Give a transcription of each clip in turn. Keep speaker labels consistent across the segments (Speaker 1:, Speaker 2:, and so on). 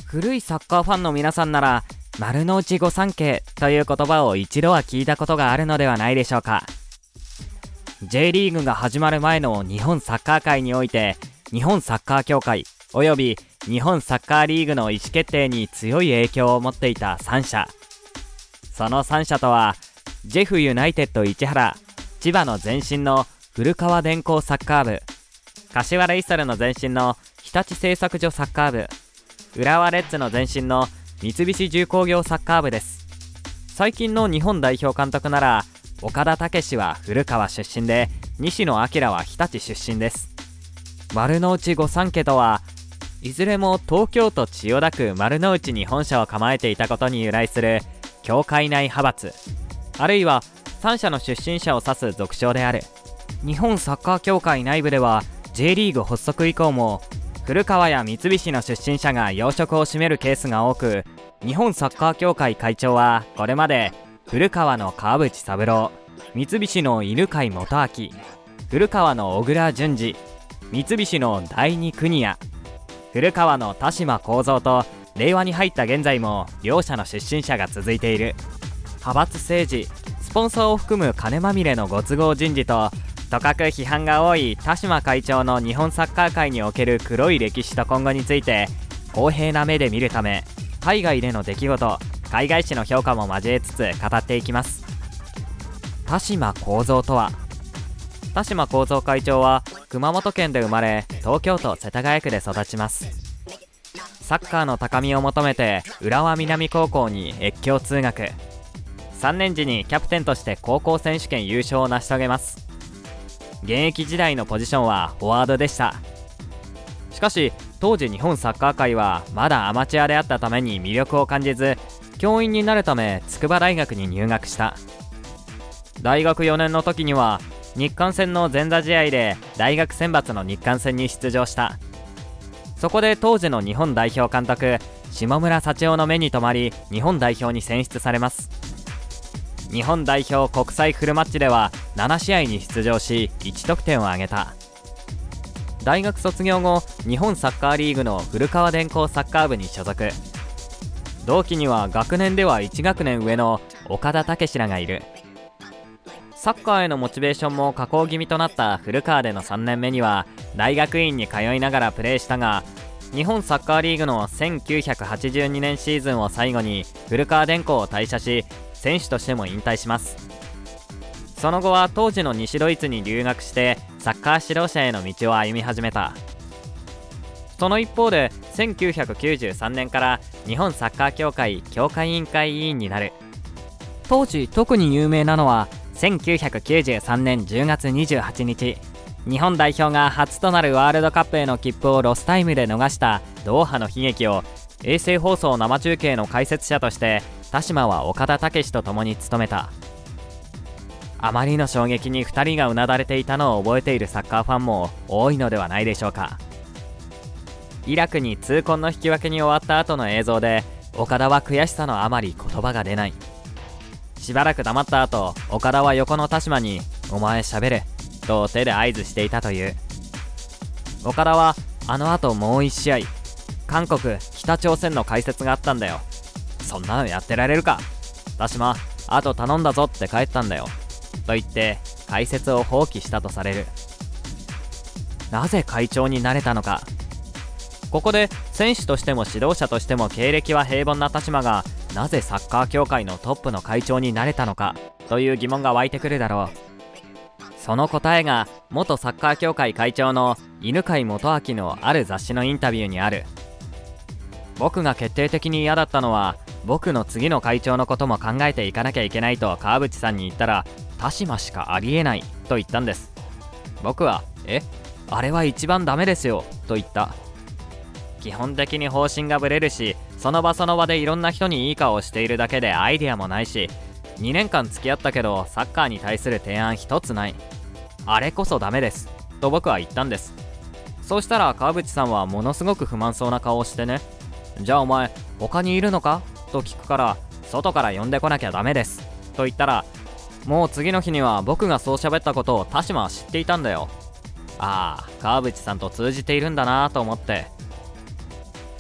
Speaker 1: 古いサッカーファンの皆さんなら丸の内御三家という言葉を一度は聞いたことがあるのではないでしょうか。 J リーグが始まる前の日本サッカー界において、日本サッカー協会および日本サッカーリーグの意思決定に強い影響を持っていた3社。その3社とは、ジェフユナイテッド市原、千葉の前身の古川電工サッカー部、柏レイソルの前身の日立製作所サッカー部、浦和レッズの前身の三菱重工業サッカー部です。最近の日本代表監督なら、岡田武史は古川出身で、西野彰は日立出身です。丸の内御三家とは、いずれも東京都千代田区丸の内に本社を構えていたことに由来する協会内派閥、あるいは3社の出身者を指す俗称である。日本サッカー協会内部では J リーグ発足以降も古川や三菱の出身者が要職を占めるケースが多く、日本サッカー協会会長はこれまで古川の川淵三郎、三菱の犬飼元明、古川の小倉淳二、三菱の第二国谷、古川の田島幸三と、令和に入った現在も両者の出身者が続いている。派閥政治、スポンサーを含む金まみれのご都合人事と、とかく批判が多い田島会長の日本サッカー界における黒い歴史と今後について公平な目で見るため、海外での出来事、海外紙の評価も交えつつ語っていきます。田島幸三とは、田島幸三会長は熊本県で生まれ、東京都世田谷区で育ちます。サッカーの高みを求めて浦和南高校に越境通学。3年時にキャプテンとして高校選手権優勝を成し遂げます。現役時代のポジションはフォワードでした。しかし当時日本サッカー界はまだアマチュアであったために魅力を感じず、教員になるため筑波大学に入学した。大学4年の時には日韓戦の前座試合で大学選抜の日韓戦に出場した。そこで当時の日本代表監督下村幸男の目に留まり、日本代表に選出されます。日本代表国際フルマッチでは7試合に出場し1得点を挙げた。大学卒業後、日本サッカーリーグの古川電工サッカー部に所属。同期には学年では1学年上の岡田武史らがいる。サッカーへのモチベーションも下降気味となった古川での3年目には大学院に通いながらプレーしたが、日本サッカーリーグの1982年シーズンを最後に古川電工を退社し、選手としても引退します。その後は当時の西ドイツに留学してサッカー指導者への道を歩み始めた。その一方で1993年から日本サッカー協会協会委員会委員になる。当時特に有名なのは1993年10月28日、日本代表が初となるワールドカップへの切符をロスタイムで逃したドーハの悲劇を衛星放送生中継の解説者として田島は岡田武史と共に務めた。あまりの衝撃に2人がうなだれていたのを覚えているサッカーファンも多いのではないでしょうか。イラクに痛恨の引き分けに終わった後の映像で、岡田は悔しさのあまり言葉が出ない。しばらく黙った後、岡田は横の田島に「お前しゃべれ」と手で合図していたという。岡田はあの後もう1試合、韓国北朝鮮の解説があったんだよ、そんなのやってられるか、田島あと頼んだぞって帰ったんだよと言って解説を放棄したとされる。なぜ会長になれたのか。ここで選手としても指導者としても経歴は平凡な田島が、なぜサッカー協会のトップの会長になれたのかという疑問が湧いてくるだろう。その答えが元サッカー協会会長の犬飼元明のある雑誌のインタビューにある。僕が決定的に嫌だったのは、僕の次の会長のことも考えていかなきゃいけないと川淵さんに言ったら、田島しかありえないと言ったんです。僕はあれは一番ダメですよと言った。基本的に方針がブレるし、その場その場でいろんな人にいい顔をしているだけでアイデアもないし、2年間付き合ったけどサッカーに対する提案一つない、あれこそダメですと僕は言ったんです。そうしたら川淵さんはものすごく不満そうな顔をしてね、じゃあお前他にいるのかと聞くから、外から呼んでこなきゃダメですと言ったら、もう次の日には僕がそう喋ったことを田島は知っていたんだよ。ああ、川淵さんと通じているんだなと思って。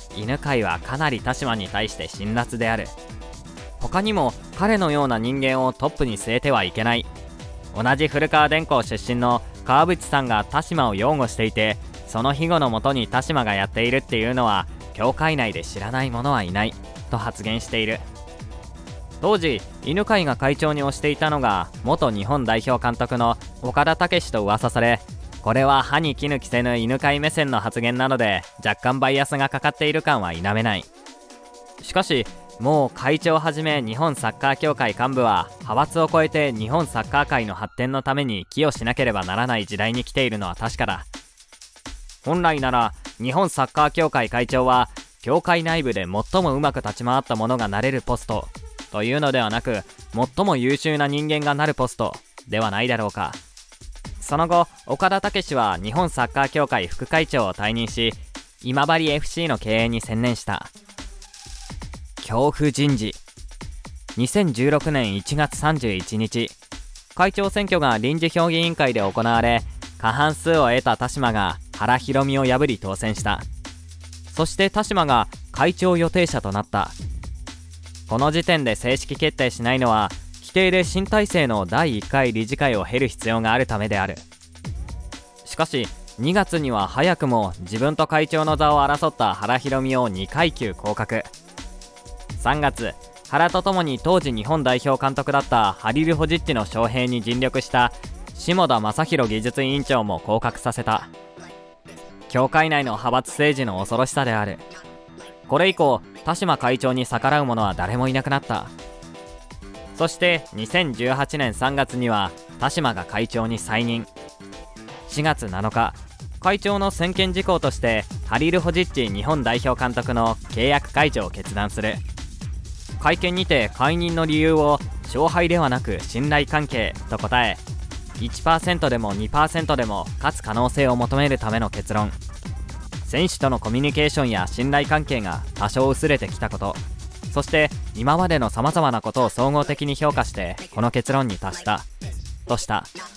Speaker 1: 犬飼はかなり田島に対して辛辣である。他にも彼のような人間をトップに据えてはいけない。同じ古川電工出身の川淵さんが田島を擁護していて、その庇護のもとに田島がやっているっていうのは協会内で知らない者はいないと発言している。当時犬飼が会長に推していたのが元日本代表監督の岡田武史と噂され、これは歯に衣着せぬ犬飼目線の発言なので若干バイアスがかかっている感は否めない。しかしもう会長をはじめ日本サッカー協会幹部は派閥を超えて日本サッカー界の発展のために寄与しなければならない時代に来ているのは確かだ。本来なら日本サッカー協会会長は協会内部で最もうまく立ち回った者がなれるポストというのではなく、最も優秀な人間がなるポストではないだろうか。その後岡田武史は日本サッカー協会副会長を退任し、今治 FC の経営に専念した。恐怖人事。2016年1月31日、会長選挙が臨時評議委員会で行われ、過半数を得た田島が原博美を破り当選した。そして田島が会長予定者となった。この時点で正式決定しないのは、規定で新体制の第1回理事会を経る必要があるためである。しかし2月には早くも自分と会長の座を争った原博美を2階級降格。3月、原とともに当時日本代表監督だったハリル・ホジッチの招聘に尽力した下田正弘技術委員長も降格させた。協会内の派閥政治の恐ろしさである。これ以降田島会長に逆らう者は誰もいなくなった。そして2018年3月には田島が会長に再任。4月7日、会長の専権事項としてハリル・ホジッチ日本代表監督の契約解除を決断する。会見にて解任の理由を勝敗ではなく信頼関係と答え、1% でも 2% でも勝つ可能性を求めるための結論。選手とのコミュニケーションや信頼関係が多少薄れてきたこと、そして今までのさまざまなことを総合的に評価してこの結論に達したとした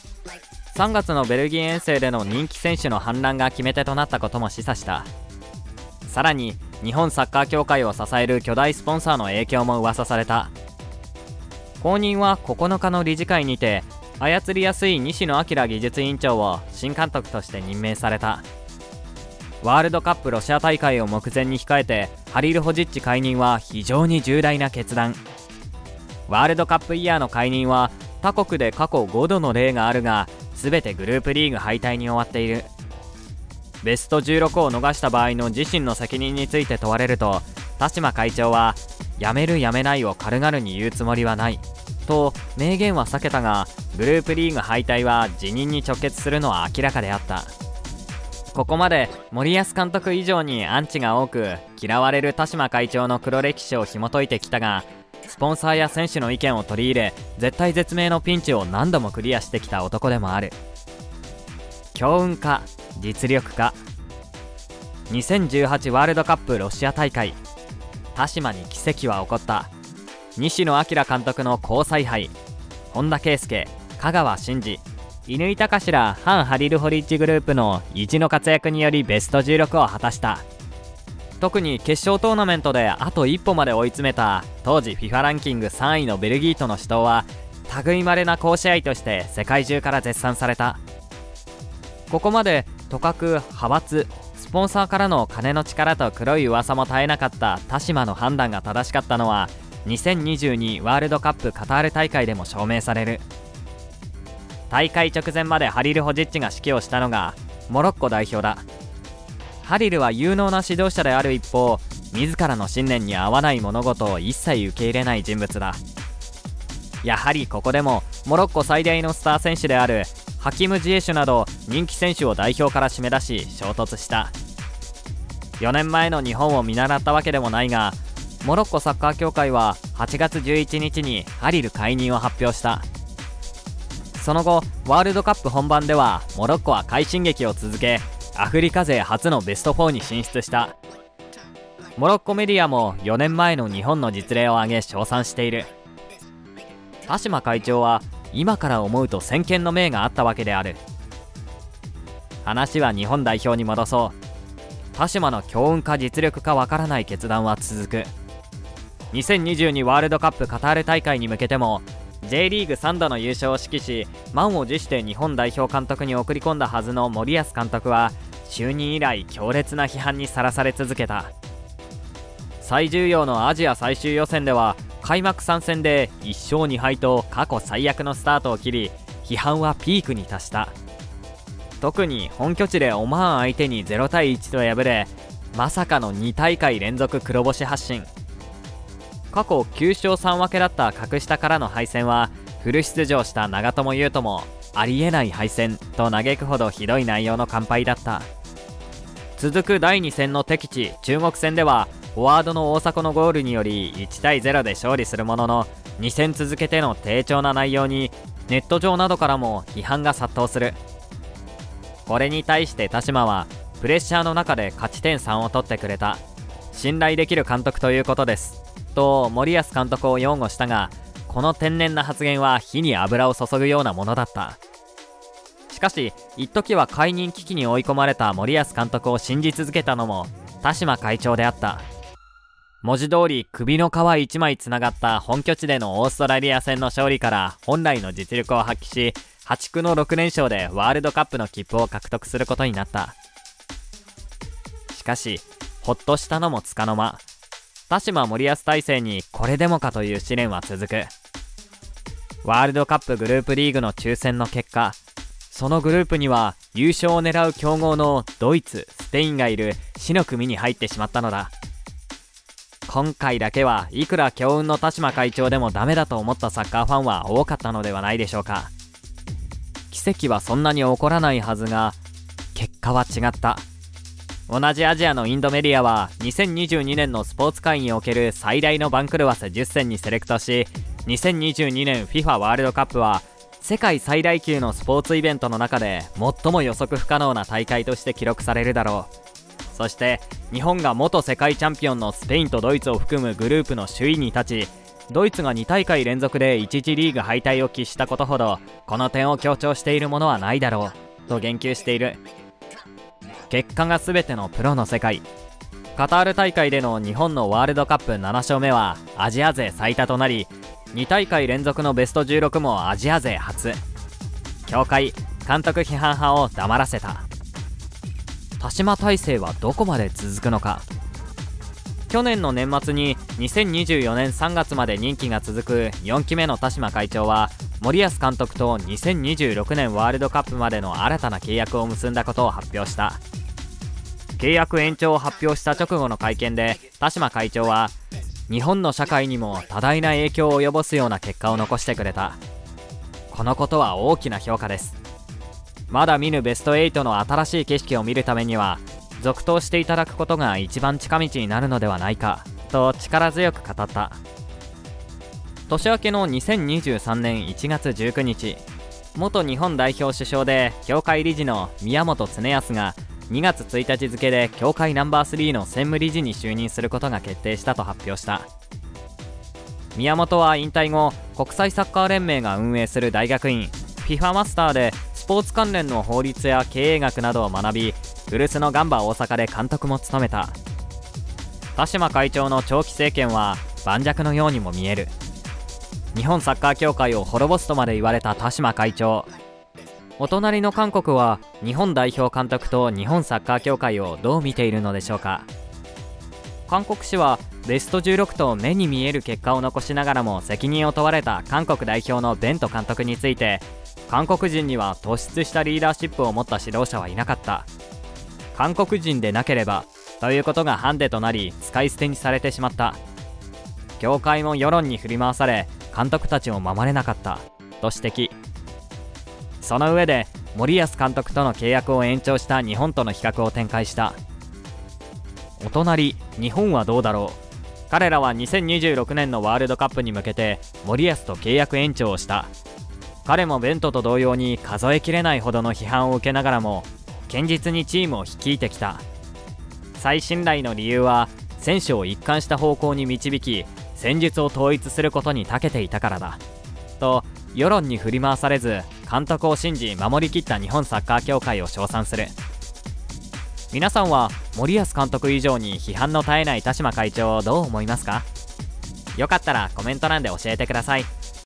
Speaker 1: 。3月のベルギー遠征での人気選手の反乱が決め手となったことも示唆した。さらに日本サッカー協会を支える巨大スポンサーの影響も噂された。後任は9日の理事会にて操りやすい西野彰技術委員長を新監督として任命された。ワールドカップロシア大会を目前に控えてハリル・ホジッチ解任は非常に重大な決断。ワールドカップイヤーの解任は他国で過去5度の例があるが、全てグループリーグ敗退に終わっている。ベスト16を逃した場合の自身の責任について問われると、田島会長は辞める辞めないを軽々に言うつもりはないと明言は避けたが、グループリーグ敗退は辞任に直結するのは明らかであった。ここまで森保監督以上にアンチが多く嫌われる田島会長の黒歴史を紐解いてきたが、スポンサーや選手の意見を取り入れ絶体絶命のピンチを何度もクリアしてきた男でもある。強運か実力か。2018ワールドカップロシア大会、田島に奇跡は起こった。西野彰監督の高采配、本田圭佑、香川真司、乾隆ら反ハリル・ホリッチグループの意地の活躍によりベスト16を果たした。特に決勝トーナメントであと一歩まで追い詰めた当時 FIFA ランキング3位のベルギーとの死闘は類まれな好試合として世界中から絶賛された。ここまでとかく派閥、スポンサーからの金の力と黒い噂も絶えなかった田島の判断が正しかったのは2022ワールドカップカタール大会でも証明される。大会直前までハリル・ホジッチが指揮をしたのがモロッコ代表だ。ハリルは有能な指導者である一方、自らの信念に合わない物事を一切受け入れない人物だ。やはりここでもモロッコ最大のスター選手であるハキム・ジエシュなど人気選手を代表から締め出し衝突した。4年前の日本を見習ったわけでもないが、モロッコサッカー協会は8月11日にハリル解任を発表した。その後ワールドカップ本番ではモロッコは快進撃を続け、アフリカ勢初のベスト4に進出した。モロッコメディアも4年前の日本の実例を挙げ称賛している。田島会長は今から思うと先見の明があったわけである。話は日本代表に戻そう。 田島の強運か実力かわからない決断は続く。2022ワールドカップカタール大会に向けても J リーグ3度の優勝を指揮し、満を持して日本代表監督に送り込んだはずの森保監督は就任以来強烈な批判にさらされ続けた。最重要のアジア最終予選では開幕3戦で1勝2敗と過去最悪のスタートを切り、批判はピークに達した。特に本拠地でオマーン相手に0対1と敗れ、まさかの2大会連続黒星発進。過去9勝3分けだった格下からの敗戦は、フル出場した長友佑都もありえない敗戦と嘆くほどひどい内容の完敗だった。続く第2戦の敵地中国戦では、フォワードの大迫のゴールにより1対0で勝利するものの、2戦続けての低調な内容にネット上などからも批判が殺到する。これに対して田島は、プレッシャーの中で勝ち点3を取ってくれた、信頼できる監督ということですと森保監督を擁護したが、この天然な発言は火に油を注ぐようなものだった。しかし一時は解任危機に追い込まれた森保監督を信じ続けたのも田島会長であった。文字通り首の皮一枚つながった本拠地でのオーストラリア戦の勝利から本来の実力を発揮し、破竹の6連勝でワールドカップの切符を獲得することになった。しかしほっとしたのもつかの間、田島森保体制にこれでもかという試練は続く。ワールドカップグループリーグの抽選の結果、そのグループには優勝を狙う強豪のドイツ、スペインがいる死の組に入ってしまったのだ。今回だけはいくら強運の田島会長でもダメだと思ったサッカーファンは多かったのではないでしょうか。奇跡はそんなに起こらないはずが、結果は違った。同じアジアのインドメディアは2022年のスポーツ界における最大の番狂わせ10選にセレクトし、2022年 FIFA ワールドカップは世界最大級のスポーツイベントの中で最も予測不可能な大会として記録されるだろう。そして日本が元世界チャンピオンのスペインとドイツを含むグループの首位に立ち、ドイツが2大会連続で1次リーグ敗退を喫したことほどこの点を強調しているものはないだろうと言及している。結果が全てのプロの世界。カタール大会での日本のワールドカップ7勝目はアジア勢最多となり、2大会連続のベスト16もアジア勢初。協会監督批判派を黙らせた。田島体制はどこまで続くのか。去年の年末に2024年3月まで任期が続く4期目の田島会長は、森保監督と2026年ワールドカップまでの新たな契約を結んだことを発表した。契約延長を発表した直後の会見で田島会長は、日本の社会にも多大な影響を及ぼすような結果を残してくれた。このことは大きな評価です。まだ見ぬベスト8の新しい景色を見るためには、続投していただくことが一番近道になるのではないかと力強く語った。年明けの2023年1月19日、元日本代表主将で協会理事の宮本恒康が2月1日付で協会ナンバー3の専務理事に就任することが決定したと発表した。宮本は引退後、国際サッカー連盟が運営する大学院 FIFA マスターでスポーツ関連の法律や経営学などを学び、古巣のガンバ大阪で監督も務めた。田島会長の長期政権は盤石のようにも見える。日本サッカー協会を滅ぼすとまで言われた田島会長。お隣の韓国は日本代表監督と日本サッカー協会をどう見ているのでしょうか。韓国紙はベスト16と目に見える結果を残しながらも責任を問われた韓国代表のベント監督について、韓国人には突出したリーダーシップを持った指導者はいなかった。韓国人でなければということがハンデとなり使い捨てにされてしまった。協会も世論に振り回され監督たちを守れなかったと指摘。その上で森保監督との契約を延長した日本との比較を展開した。お隣日本はどうだろう。彼らは2026年のワールドカップに向けて森保と契約延長をした。彼もベントと同様に数えきれないほどの批判を受けながらも堅実にチームを率いてきた。最信頼の理由は選手を一貫した方向に導き、戦術を統一することに長けていたからだと世論に振り回されず監督を信じ守りきった日本サッカー協会を称賛する。皆さんは森保監督以上に批判の絶えない田島会長をどう思いますか？よかったらコメント欄で教えてください。